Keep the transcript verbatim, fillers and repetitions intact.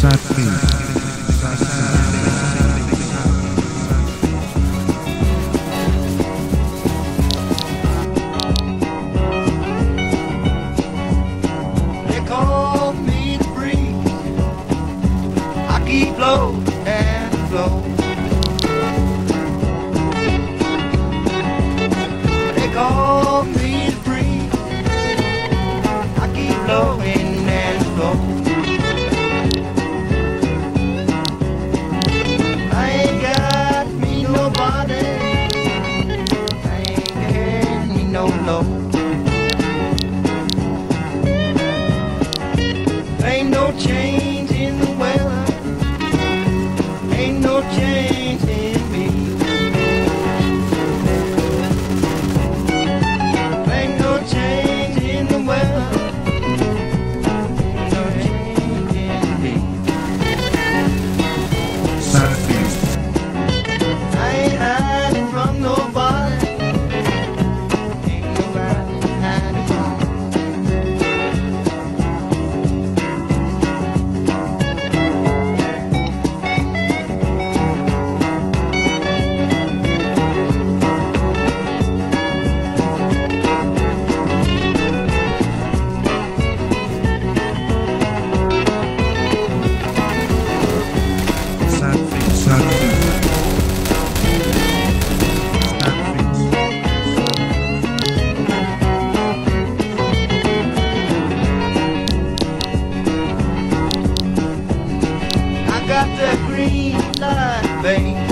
Sad face. Keep low and flow. They call me the breeze. I keep blowing and flow. I ain't got me nobody. I ain't got me no low. Ain't no change in the weather. Ain't no change in me. Ain't no change in the weather. Ain't no change in me. Sad face. I ain't hiding from nobody. Ain't nobody hiding from me. Got that green light, babe.